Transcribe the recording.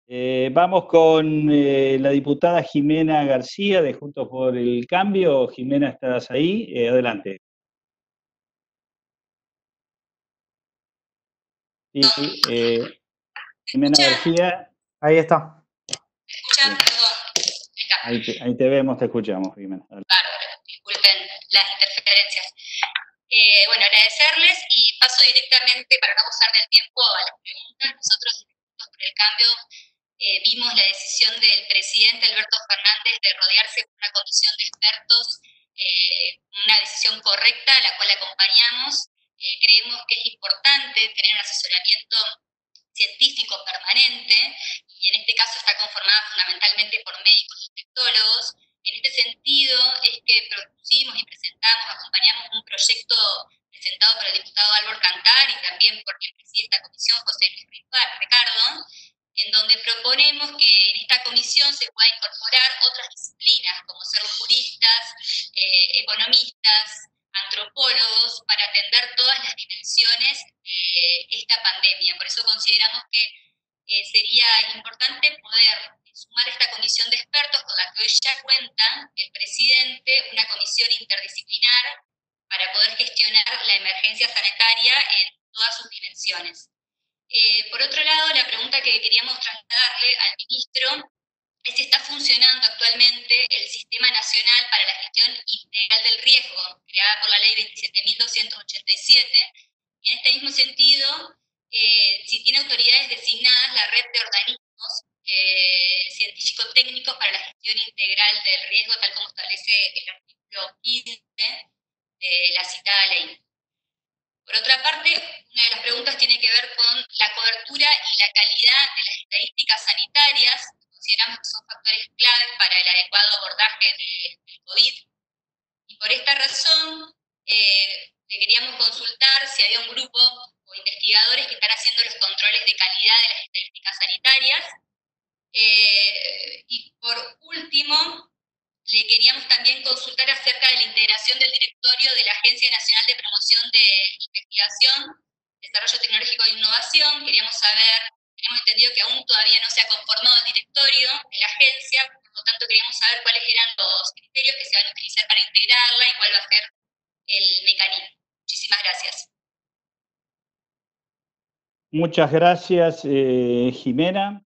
Vamos con la diputada Jimena García de Juntos por el Cambio. Jimena, ¿estás ahí? Adelante. Sí, Jimena ¿Escucha? García, Ahí está. ¿Escucha? bien. Perdón. Acá. Ahí te vemos, te escuchamos, Jimena. Bárbaro. Disculpen las interferencias. Bueno, agradecerles y paso directamente, para no abusar del tiempo, a las preguntas. Nosotros, Juntos por el Cambio, vimos la decisión del presidente Alberto Fernández de rodearse de una comisión de expertos, una decisión correcta, a la cual acompañamos. Creemos que es importante tener un asesoramiento científico permanente, y en este caso está conformada fundamentalmente por médicos y infectólogos. En este sentido es que propusimos y presentamos, acompañamos un proyecto presentado por el diputado Álvaro Cantar y también por quien preside esta comisión, José Luis Ricardo, en donde proponemos que en esta comisión se pueda incorporar otras disciplinas, como ser juristas, economistas, antropólogos, para atender todas las dimensiones de esta pandemia. Por eso consideramos que sería importante poder sumar esta comisión de expertos con la que hoy ya cuenta el presidente, una comisión interdisciplinar para poder gestionar la emergencia sanitaria en todas sus dimensiones. Por otro lado, la pregunta que queríamos trasladarle al ministro es si está funcionando actualmente el Sistema Nacional para la Gestión Integral del Riesgo, creada por la Ley 27.287. Y en este mismo sentido, si tiene autoridades designadas la red de organismos científico-técnicos para la gestión integral del riesgo, tal como establece el artículo 15 de la citada ley. Por otra parte, una de las preguntas tiene que ver con la cobertura y la calidad de las estadísticas sanitarias, que consideramos que son factores claves para el adecuado abordaje del COVID. Y por esta razón, le queríamos consultar si había un grupo o investigadores que están haciendo los controles de calidad de las estadísticas sanitarias. Y por último, le queríamos también consultar acerca de la integración del directorio de la Agencia Nacional de Promoción de Investigación, Desarrollo Tecnológico e Innovación. Queríamos saber, hemos entendido que aún todavía no se ha conformado el directorio de la agencia, por lo tanto queríamos saber cuáles eran los criterios que se van a utilizar para integrarla y cuál va a ser el mecanismo. Muchísimas gracias. Muchas gracias, Jimena.